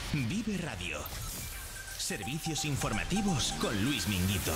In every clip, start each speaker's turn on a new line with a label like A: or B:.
A: Vive Radio. Servicios informativos con Luis Minguito.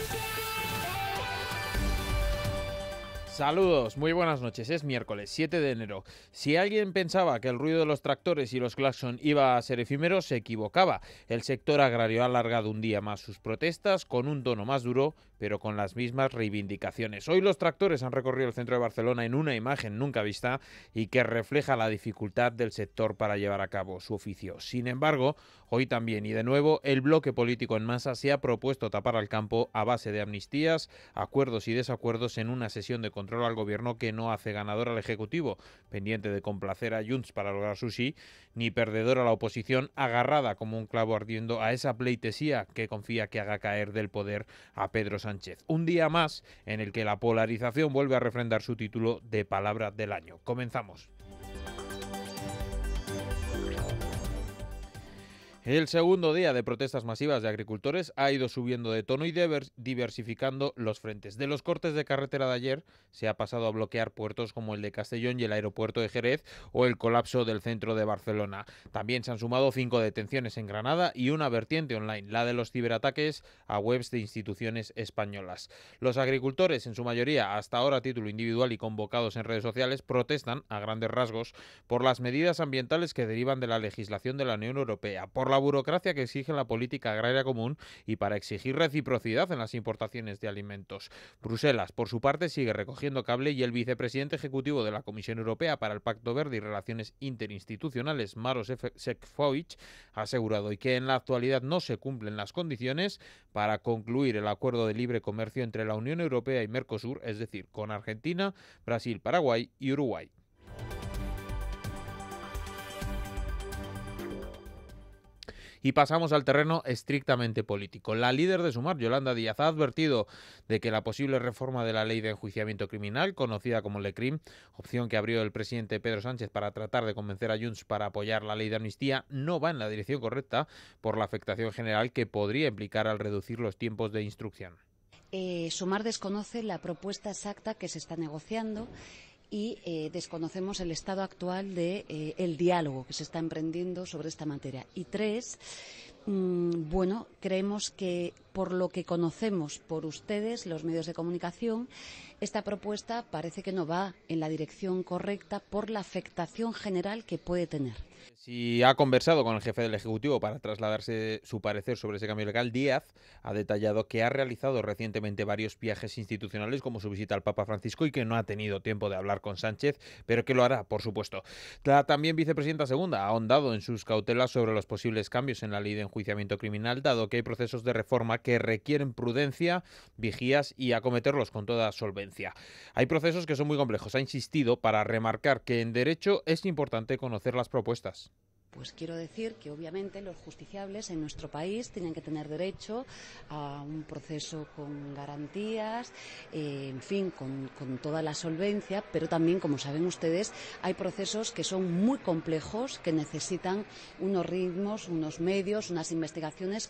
B: Saludos, muy buenas noches. Es miércoles 7 de enero. Si alguien pensaba que el ruido de los tractores y los claxon iba a ser efímero, se equivocaba. El sector agrario ha alargado un día más sus protestas con un tono más duro, pero con las mismas reivindicaciones. Hoy los tractores han recorrido el centro de Barcelona en una imagen nunca vista y que refleja la dificultad del sector para llevar a cabo su oficio. Sin embargo, hoy también y de nuevo el bloque político en masa se ha propuesto tapar al campo a base de amnistías, acuerdos y desacuerdos en una sesión de control al gobierno que no hace ganador al Ejecutivo, pendiente de complacer a Junts para lograr su sí, ni perdedor a la oposición, agarrada como un clavo ardiendo a esa pleitesía que confía que haga caer del poder a Pedro Sánchez. Un día más en el que la polarización vuelve a refrendar su título de palabra del año. Comenzamos. El segundo día de protestas masivas de agricultores ha ido subiendo de tono y diversificando los frentes. De los cortes de carretera de ayer se ha pasado a bloquear puertos como el de Castellón y el aeropuerto de Jerez o el colapso del centro de Barcelona. También se han sumado 5 detenciones en Granada y una vertiente online, la de los ciberataques a webs de instituciones españolas. Los agricultores, en su mayoría hasta ahora a título individual y convocados en redes sociales, protestan a grandes rasgos por las medidas ambientales que derivan de la legislación de la Unión Europea, por la burocracia que exige la política agraria común y para exigir reciprocidad en las importaciones de alimentos. Bruselas, por su parte, sigue recogiendo cable y el vicepresidente ejecutivo de la Comisión Europea para el Pacto Verde y Relaciones Interinstitucionales, Maroš Šefčovič, ha asegurado que en la actualidad no se cumplen las condiciones para concluir el acuerdo de libre comercio entre la Unión Europea y Mercosur, es decir, con Argentina, Brasil, Paraguay y Uruguay. Y pasamos al terreno estrictamente político. La líder de Sumar, Yolanda Díaz, ha advertido de que la posible reforma de la ley de enjuiciamiento criminal, conocida como LECRIM, opción que abrió el presidente Pedro Sánchez para tratar de convencer a Junts para apoyar la ley de amnistía, no va en la dirección correcta por la afectación general que podría implicar al reducir los tiempos de instrucción.
C: Sumar desconoce la propuesta exacta que se está negociando y desconocemos el estado actual del diálogo que se está emprendiendo sobre esta materia. Y tres, creemos que por lo que conocemos por ustedes, los medios de comunicación, esta propuesta parece que no va en la dirección correcta por la afectación general que puede tener.
B: Si ha conversado con el jefe del Ejecutivo para trasladarse su parecer sobre ese cambio legal, Díaz ha detallado que ha realizado recientemente varios viajes institucionales, como su visita al Papa Francisco, y que no ha tenido tiempo de hablar con Sánchez, pero que lo hará, por supuesto. La también vicepresidenta segunda ha ahondado en sus cautelas sobre los posibles cambios en la ley de enjuiciamiento criminal, dado que hay procesos de reforma que requieren prudencia, vigías y acometerlos con toda solvencia. Hay procesos que son muy complejos, ha insistido, para remarcar que en derecho es importante conocer las propuestas.
C: Pues quiero decir que obviamente los justiciables en nuestro país tienen que tener derecho a un proceso con garantías, con toda la solvencia, pero también, como saben ustedes, hay procesos que son muy complejos, que necesitan unos ritmos, unos medios, unas investigaciones.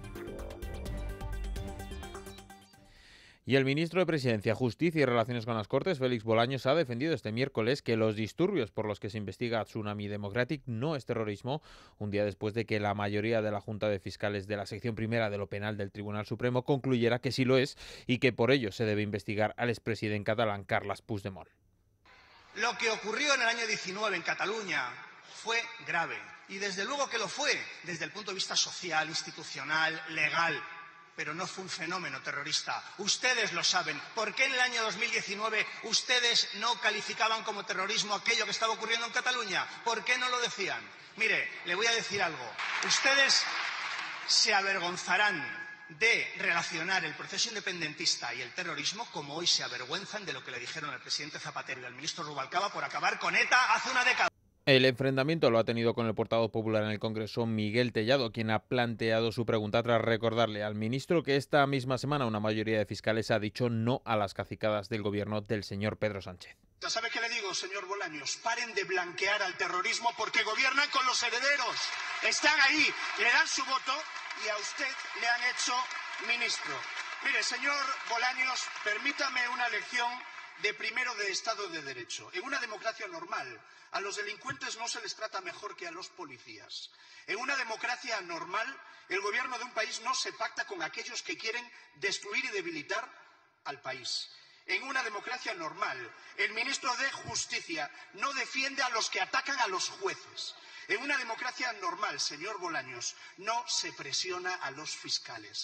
B: Y el ministro de Presidencia, Justicia y Relaciones con las Cortes, Félix Bolaños, ha defendido este miércoles que los disturbios por los que se investiga a Tsunami Democratic no es terrorismo, un día después de que la mayoría de la Junta de Fiscales de la sección primera de lo penal del Tribunal Supremo concluyera que sí lo es y que por ello se debe investigar al expresidente catalán Carles Puigdemont.
D: Lo que ocurrió en el año 19 en Cataluña fue grave y desde luego que lo fue desde el punto de vista social, institucional, legal. Pero no fue un fenómeno terrorista. Ustedes lo saben. ¿Por qué en el año 2019 ustedes no calificaban como terrorismo aquello que estaba ocurriendo en Cataluña? ¿Por qué no lo decían? Mire, le voy a decir algo. Ustedes se avergonzarán de relacionar el proceso independentista y el terrorismo como hoy se avergüenzan de lo que le dijeron al presidente Zapatero y al ministro Rubalcaba por acabar con ETA hace una década.
B: El enfrentamiento lo ha tenido con el portavoz popular en el Congreso, Miguel Tellado, quien ha planteado su pregunta tras recordarle al ministro que esta misma semana una mayoría de fiscales ha dicho no a las cacicadas del gobierno del señor Pedro Sánchez.
D: ¿Ya sabe qué le digo, señor Bolaños? Paren de blanquear al terrorismo porque gobiernan con los herederos. Están ahí, le dan su voto y a usted le han hecho ministro. Mire, señor Bolaños, permítame una lección de primero de Estado de Derecho. En una democracia normal, a los delincuentes no se les trata mejor que a los policías. En una democracia normal, el gobierno de un país no se pacta con aquellos que quieren destruir y debilitar al país. En una democracia normal, el ministro de Justicia no defiende a los que atacan a los jueces. En una democracia normal, señor Bolaños, no se presiona a los fiscales.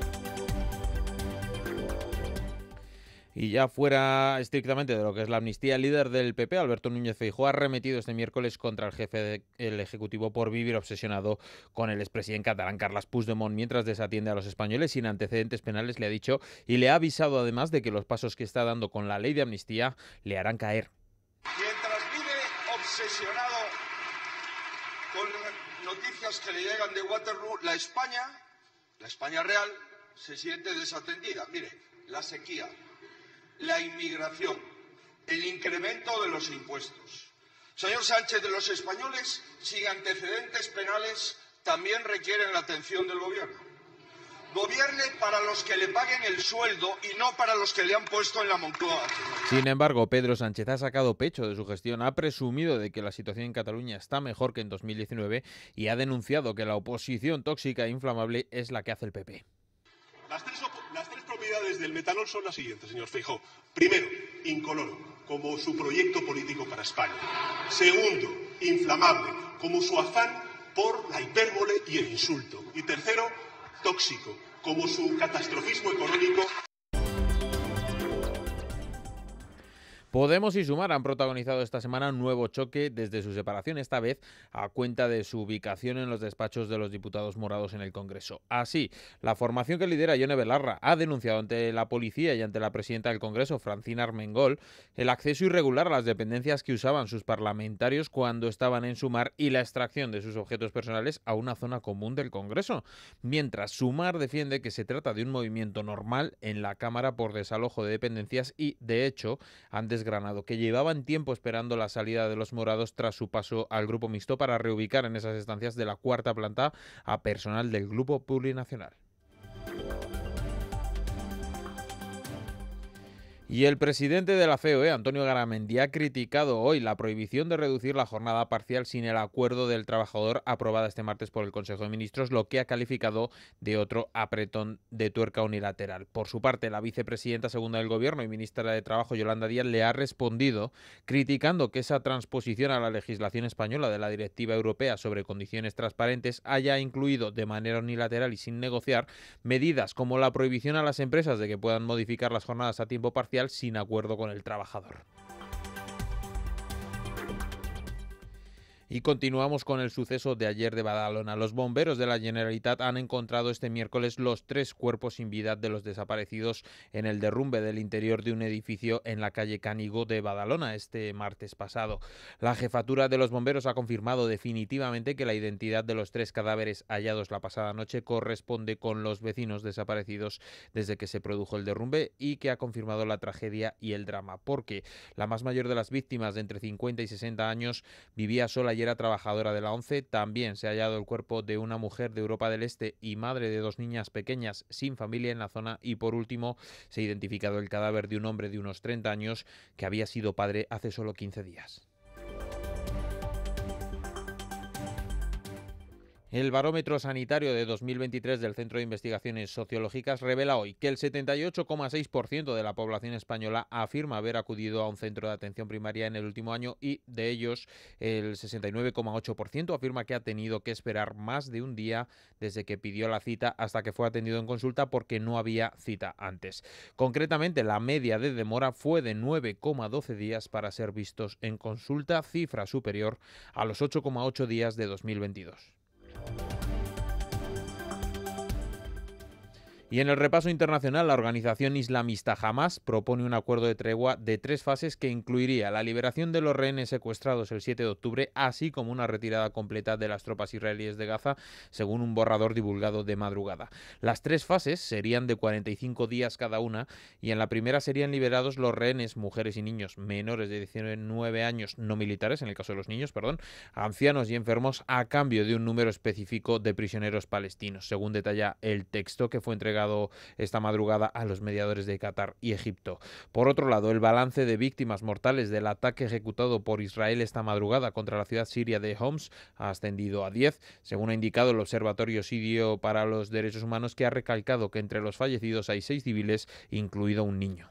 B: Y ya fuera estrictamente de lo que es la amnistía, el líder del PP, Alberto Núñez Feijóo, ha arremetido este miércoles contra el jefe del Ejecutivo por vivir obsesionado con el expresidente catalán Carles Puigdemont mientras desatiende a los españoles sin antecedentes penales, le ha dicho, y le ha avisado además de que los pasos que está dando con la ley de amnistía le harán caer.
E: Mientras vive obsesionado con noticias que le llegan de Waterloo, la España real, se siente desatendida. Mire, la sequía, la inmigración, el incremento de los impuestos. Señor Sánchez, de los españoles sin antecedentes penales también requieren la atención del gobierno. Gobierne para los que le paguen el sueldo y no para los que le han puesto en la Moncloa.
B: Sin embargo, Pedro Sánchez ha sacado pecho de su gestión, ha presumido de que la situación en Cataluña está mejor que en 2019 y ha denunciado que la oposición tóxica e inflamable es la que hace el PP.
F: Las tres propiedades del metanol son las siguientes, señor Feijóo. Primero, incoloro, como su proyecto político para España. Segundo, inflamable, como su afán por la hipérbole y el insulto. Y tercero, tóxico, como su catastrofismo económico.
B: Podemos y Sumar han protagonizado esta semana un nuevo choque desde su separación, esta vez a cuenta de su ubicación en los despachos de los diputados morados en el Congreso. Así, la formación que lidera Ione Belarra ha denunciado ante la policía y ante la presidenta del Congreso, Francina Armengol, el acceso irregular a las dependencias que usaban sus parlamentarios cuando estaban en Sumar y la extracción de sus objetos personales a una zona común del Congreso. Mientras Sumar defiende que se trata de un movimiento normal en la Cámara por desalojo de dependencias y, de hecho, han desgranado que llevaban tiempo esperando la salida de los morados tras su paso al grupo mixto para reubicar en esas estancias de la cuarta planta a personal del grupo plurinacional. Y el presidente de la COE, Antonio Garamendi, ha criticado hoy la prohibición de reducir la jornada parcial sin el acuerdo del trabajador aprobada este martes por el Consejo de Ministros, lo que ha calificado de otro apretón de tuerca unilateral. Por su parte, la vicepresidenta segunda del Gobierno y ministra de Trabajo, Yolanda Díaz, le ha respondido criticando que esa transposición a la legislación española de la Directiva Europea sobre condiciones transparentes haya incluido de manera unilateral y sin negociar medidas como la prohibición a las empresas de que puedan modificar las jornadas a tiempo parcial sin acuerdo con el trabajador. Y continuamos con el suceso de ayer de Badalona. Los bomberos de la Generalitat han encontrado este miércoles los 3 cuerpos sin vida de los desaparecidos en el derrumbe del interior de un edificio en la calle Cánigo de Badalona este martes pasado. La jefatura de los bomberos ha confirmado definitivamente que la identidad de los 3 cadáveres hallados la pasada noche corresponde con los vecinos desaparecidos desde que se produjo el derrumbe y que ha confirmado la tragedia y el drama, porque la más mayor de las víctimas, de entre 50 y 60 años, vivía sola y era trabajadora de la ONCE. También se ha hallado el cuerpo de una mujer de Europa del Este y madre de 2 niñas pequeñas sin familia en la zona. Y por último, se ha identificado el cadáver de un hombre de unos 30 años que había sido padre hace solo 15 días. El barómetro sanitario de 2023 del Centro de Investigaciones Sociológicas revela hoy que el 78,6% de la población española afirma haber acudido a un centro de atención primaria en el último año y de ellos el 69,8% afirma que ha tenido que esperar más de un día desde que pidió la cita hasta que fue atendido en consulta porque no había cita antes. Concretamente, la media de demora fue de 9,12 días para ser vistos en consulta, cifra superior a los 8,8 días de 2022. Y en el repaso internacional, la organización islamista Hamás propone un acuerdo de tregua de 3 fases que incluiría la liberación de los rehenes secuestrados el 7 de octubre, así como una retirada completa de las tropas israelíes de Gaza, según un borrador divulgado de madrugada. Las 3 fases serían de 45 días cada una y en la primera serían liberados los rehenes, mujeres y niños menores de 19 años no militares, en el caso de los niños, ancianos y enfermos, a cambio de un número específico de prisioneros palestinos, según detalla el texto que fue entregado entregado esta madrugada a los mediadores de Qatar y Egipto. Por otro lado, el balance de víctimas mortales del ataque ejecutado por Israel esta madrugada contra la ciudad siria de Homs ha ascendido a 10, según ha indicado el Observatorio Sirio para los Derechos Humanos, que ha recalcado que entre los fallecidos hay 6 civiles, incluido un niño.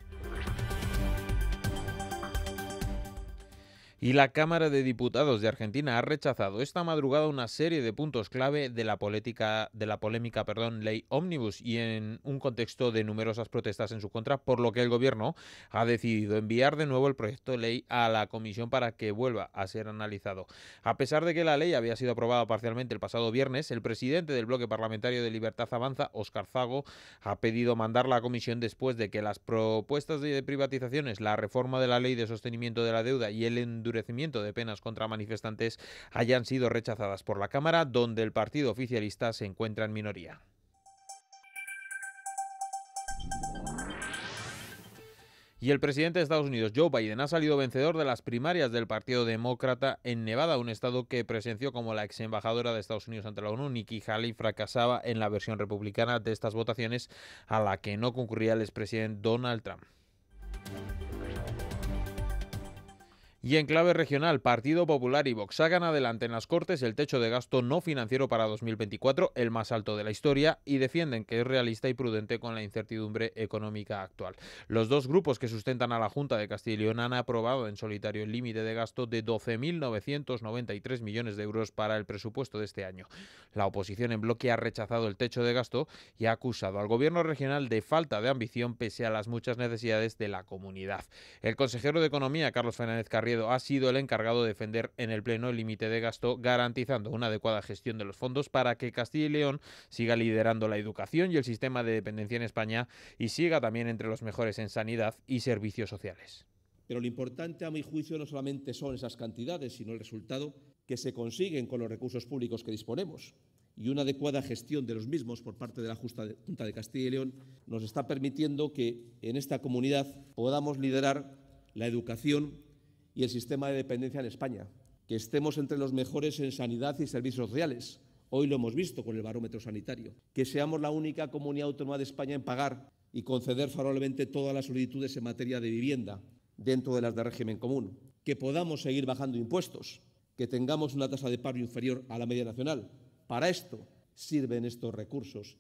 B: Y la Cámara de Diputados de Argentina ha rechazado esta madrugada una serie de puntos clave de la polémica ley Ómnibus, y en un contexto de numerosas protestas en su contra, por lo que el Gobierno ha decidido enviar de nuevo el proyecto de ley a la Comisión para que vuelva a ser analizado. A pesar de que la ley había sido aprobada parcialmente el pasado viernes, el presidente del bloque parlamentario de Libertad Avanza, Óscar Fago, ha pedido mandarla a comisión después de que las propuestas de privatizaciones, la reforma de la ley de sostenimiento de la deuda y el endurecimiento de penas contra manifestantes hayan sido rechazadas por la Cámara, donde el partido oficialista se encuentra en minoría. Y el presidente de Estados Unidos, Joe Biden, ha salido vencedor de las primarias del Partido Demócrata en Nevada, un estado que presenció como la ex embajadora de Estados Unidos ante la ONU, Nikki Haley, fracasaba en la versión republicana de estas votaciones, a la que no concurría el expresidente Donald Trump. Y en clave regional, Partido Popular y Vox sacan adelante en las Cortes el techo de gasto no financiero para 2024, el más alto de la historia, y defienden que es realista y prudente con la incertidumbre económica actual. Los dos grupos que sustentan a la Junta de Castilla y León han aprobado en solitario el límite de gasto de 12.993 millones de euros para el presupuesto de este año. La oposición en bloque ha rechazado el techo de gasto y ha acusado al gobierno regional de falta de ambición pese a las muchas necesidades de la comunidad. El consejero de Economía, Carlos Fernández Carriedo, ha sido el encargado de defender en el Pleno el límite de gasto, garantizando una adecuada gestión de los fondos para que Castilla y León siga liderando la educación y el sistema de dependencia en España y siga también entre los mejores en sanidad y servicios sociales.
G: Pero lo importante, a mi juicio, no solamente son esas cantidades, sino el resultado que se consiguen con los recursos públicos que disponemos. Y una adecuada gestión de los mismos por parte de la Junta de Castilla y León nos está permitiendo que en esta comunidad podamos liderar la educación y el sistema de dependencia en España, que estemos entre los mejores en sanidad y servicios sociales. Hoy lo hemos visto con el barómetro sanitario. Que seamos la única comunidad autónoma de España en pagar y conceder favorablemente todas las solicitudes en materia de vivienda dentro de las de régimen común. Que podamos seguir bajando impuestos, que tengamos una tasa de paro inferior a la media nacional. Para esto sirven estos recursos.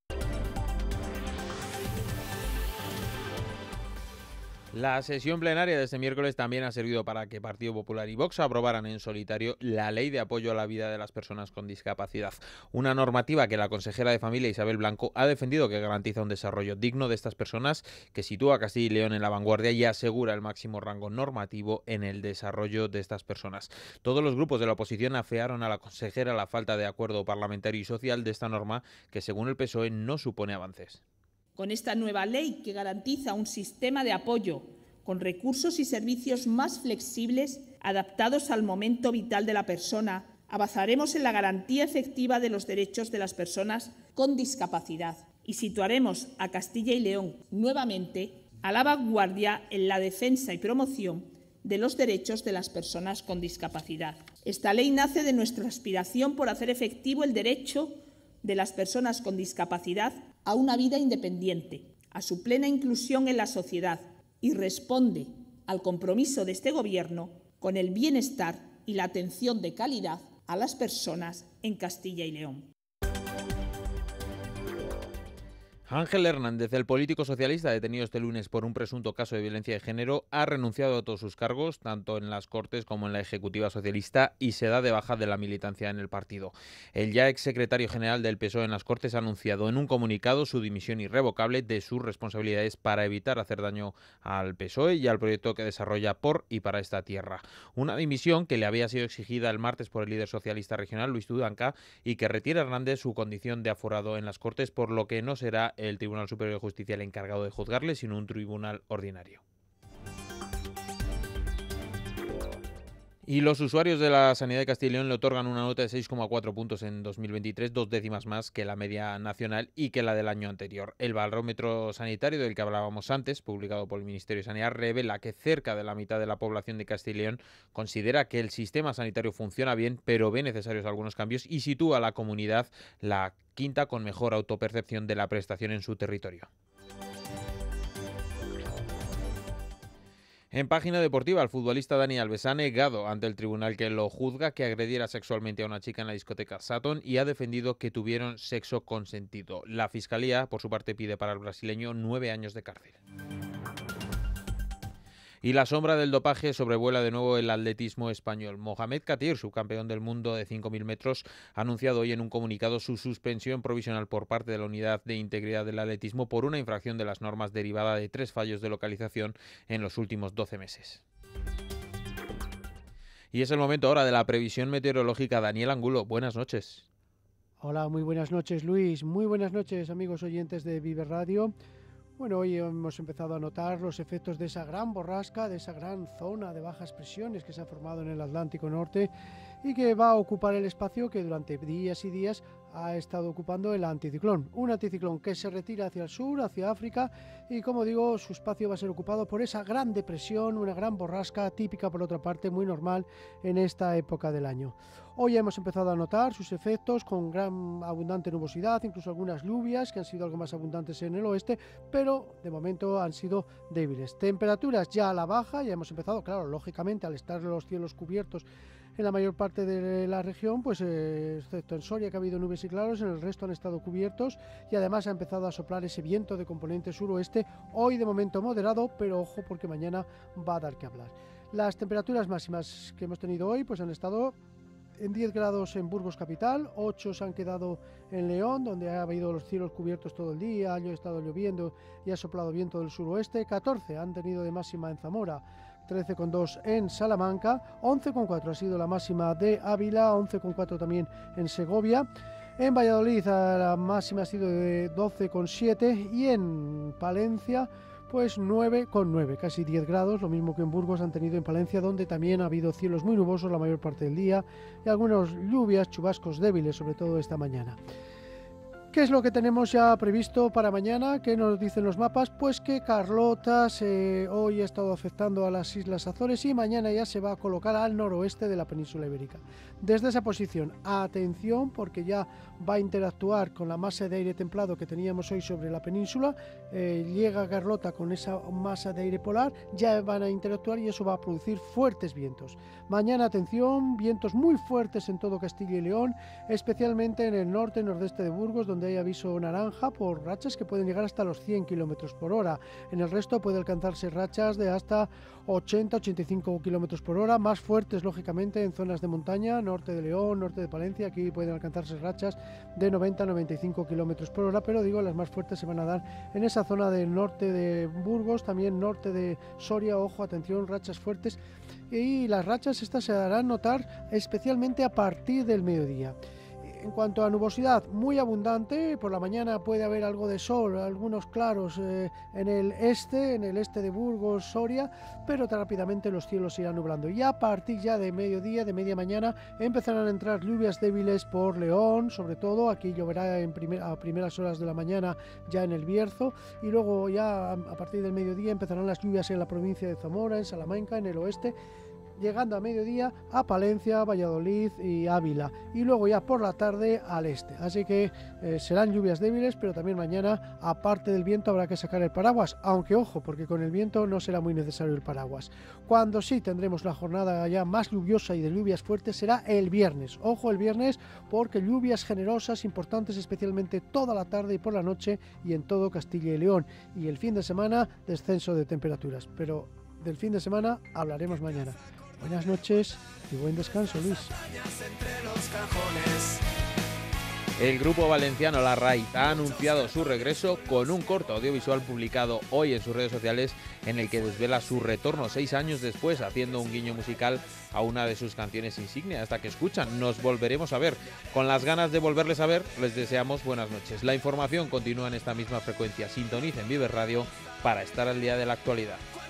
B: La sesión plenaria de este miércoles también ha servido para que Partido Popular y Vox aprobaran en solitario la Ley de Apoyo a la Vida de las Personas con Discapacidad, una normativa que la consejera de Familia, Isabel Blanco, ha defendido, que garantiza un desarrollo digno de estas personas, que sitúa a Castilla y León en la vanguardia y asegura el máximo rango normativo en el desarrollo de estas personas. Todos los grupos de la oposición afearon a la consejera la falta de acuerdo parlamentario y social de esta norma, que según el PSOE no supone avances.
H: Con esta nueva ley, que garantiza un sistema de apoyo con recursos y servicios más flexibles, adaptados al momento vital de la persona, avanzaremos en la garantía efectiva de los derechos de las personas con discapacidad y situaremos a Castilla y León nuevamente a la vanguardia en la defensa y promoción de los derechos de las personas con discapacidad. Esta ley nace de nuestra aspiración por hacer efectivo el derecho de las personas con discapacidad a una vida independiente, a su plena inclusión en la sociedad, y responde al compromiso de este Gobierno con el bienestar y la atención de calidad a las personas en Castilla y León.
B: Ángel Hernández, el político socialista detenido este lunes por un presunto caso de violencia de género, ha renunciado a todos sus cargos, tanto en las Cortes como en la Ejecutiva Socialista, y se da de baja de la militancia en el partido. El ya exsecretario general del PSOE en las Cortes ha anunciado en un comunicado su dimisión irrevocable de sus responsabilidades para evitar hacer daño al PSOE y al proyecto que desarrolla por y para esta tierra. Una dimisión que le había sido exigida el martes por el líder socialista regional, Luis Tudanca, y que retira a Hernández su condición de aforado en las Cortes, por lo que no será el Tribunal Superior de Justicia el encargado de juzgarle, sino un tribunal ordinario. Y los usuarios de la sanidad de Castilla y León le otorgan una nota de 6,4 puntos en 2023, 2 décimas más que la media nacional y que la del año anterior. El barómetro sanitario del que hablábamos antes, publicado por el Ministerio de Sanidad, revela que cerca de la mitad de la población de Castilla y León considera que el sistema sanitario funciona bien, pero ve necesarios algunos cambios, y sitúa a la comunidad la quinta con mejor autopercepción de la prestación en su territorio. En página deportiva, el futbolista Dani Alves ha negado ante el tribunal que lo juzga que agrediera sexualmente a una chica en la discoteca Saturn y ha defendido que tuvieron sexo consentido. La Fiscalía, por su parte, pide para el brasileño 9 años de cárcel. Y la sombra del dopaje sobrevuela de nuevo el atletismo español. Mohamed Katir, subcampeón del mundo de 5.000 metros, ha anunciado hoy en un comunicado su suspensión provisional por parte de la Unidad de Integridad del Atletismo por una infracción de las normas derivada de 3 fallos de localización en los últimos 12 meses. Y es el momento ahora de la previsión meteorológica. Daniel Angulo, buenas noches.
I: Hola, muy buenas noches, Luis. Muy buenas noches, amigos oyentes de Vive Radio. Bueno, hoy hemos empezado a notar los efectos de esa gran borrasca, de esa gran zona de bajas presiones que se ha formado en el Atlántico Norte y que va a ocupar el espacio que durante días y días ha estado ocupando el anticiclón. Un anticiclón que se retira hacia el sur, hacia África, y como digo, su espacio va a ser ocupado por esa gran depresión, una gran borrasca típica, por otra parte, muy normal en esta época del año. Hoy hemos empezado a notar sus efectos con gran abundante nubosidad, incluso algunas lluvias que han sido algo más abundantes en el oeste, pero de momento han sido débiles. Temperaturas ya a la baja, ya hemos empezado, claro, lógicamente al estar los cielos cubiertos en la mayor parte de la región, pues excepto en Soria, que ha habido nubes y claros, en el resto han estado cubiertos y además ha empezado a soplar ese viento de componente suroeste, hoy de momento moderado, pero ojo porque mañana va a dar que hablar. Las temperaturas máximas que hemos tenido hoy pues han estado en 10 grados en Burgos capital, 8 se han quedado en León, donde ha habido los cielos cubiertos todo el día, ha estado lloviendo y ha soplado viento del suroeste, 14 han tenido de máxima en Zamora, 13,2 en Salamanca, 11,4 ha sido la máxima de Ávila, 11,4 también en Segovia. En Valladolid la máxima ha sido de 12,7 y en Palencia pues 9,9, casi 10 grados, lo mismo que en Burgos han tenido en Palencia, donde también ha habido cielos muy nubosos la mayor parte del día y algunas lluvias, chubascos débiles, sobre todo esta mañana. ¿Qué es lo que tenemos ya previsto para mañana? ¿Qué nos dicen los mapas? Pues que Carlota hoy ha estado afectando a las Islas Azores y mañana ya se va a colocar al noroeste de la península ibérica. Desde esa posición, atención, porque ya va a interactuar con la masa de aire templado que teníamos hoy sobre la península. Llega Carlota con esa masa de aire polar, ya van a interactuar y eso va a producir fuertes vientos. Mañana, atención, vientos muy fuertes en todo Castilla y León, especialmente en el norte y nordeste de Burgos, donde hay aviso naranja por rachas que pueden llegar hasta los 100 km por hora. En el resto puede alcanzarse rachas de hasta 80-85 km por hora, más fuertes lógicamente en zonas de montaña, norte de León, norte de Palencia, aquí pueden alcanzarse rachas de 90-95 km por hora, pero digo, las más fuertes se van a dar en esa zona del norte de Burgos, también norte de Soria, ojo, atención, rachas fuertes, y las rachas estas se darán notar especialmente a partir del mediodía. En cuanto a nubosidad, muy abundante, por la mañana puede haber algo de sol, algunos claros en el este de Burgos, Soria, pero rápidamente los cielos se irán nublando. Y a partir ya de mediodía, de media mañana, empezarán a entrar lluvias débiles por León, sobre todo, aquí lloverá a primeras horas de la mañana ya en el Bierzo, y luego ya a partir del mediodía empezarán las lluvias en la provincia de Zamora, en Salamanca, en el oeste, llegando a mediodía a Palencia, Valladolid y Ávila, y luego ya por la tarde al este. Así que serán lluvias débiles, pero también mañana, aparte del viento, habrá que sacar el paraguas, aunque ojo, porque con el viento no será muy necesario el paraguas. Cuando sí tendremos la jornada ya más lluviosa y de lluvias fuertes será el viernes. Ojo el viernes, porque lluvias generosas, importantes, especialmente toda la tarde y por la noche y en todo Castilla y León. Y el fin de semana, descenso de temperaturas, pero del fin de semana hablaremos mañana. Buenas noches y buen descanso, Luis.
B: El grupo valenciano La Raíz ha anunciado su regreso con un corto audiovisual publicado hoy en sus redes sociales en el que desvela su retorno 6 años después, haciendo un guiño musical a una de sus canciones insignia. Hasta que escuchan, nos volveremos a ver. Con las ganas de volverles a ver, les deseamos buenas noches. La información continúa en esta misma frecuencia. Sintonicen Vive Radio para estar al día de la actualidad.